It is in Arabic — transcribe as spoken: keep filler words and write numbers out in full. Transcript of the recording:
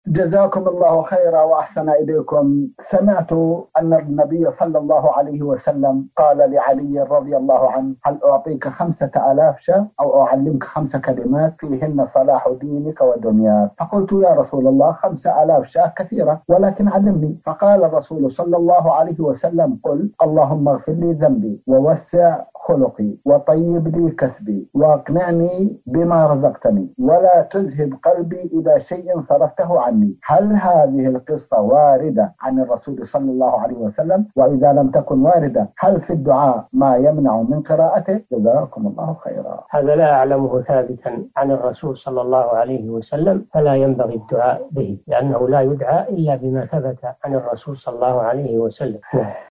جزاكم الله خيرا وأحسن إليكم. سمعت أن النبي صلى الله عليه وسلم قال لعلي رضي الله عنه: هل أعطيك خمسة آلاف شاه أو أعلمك خمس كلمات فيهن صلاح دينك ودنياك؟ فقلت: يا رسول الله، خمسة آلاف شاه كثيرة، ولكن علمني. فقال الرسول صلى الله عليه وسلم: قل اللهم اغفر لي ذنبي ووسع خلقي وطيب لي كسبي واقنعني بما رزقتني ولا تذهب قلبي إلى شيء صرفته عني. هل هذه القصة واردة عن الرسول صلى الله عليه وسلم؟ وإذا لم تكن واردة، هل في الدعاء ما يمنع من قراءته؟ جزاكم الله خيرا. هذا لا أعلمه ثابتا عن الرسول صلى الله عليه وسلم، فلا ينبغي الدعاء به، لأنه لا يدعى إلا بما ثبت عن الرسول صلى الله عليه وسلم.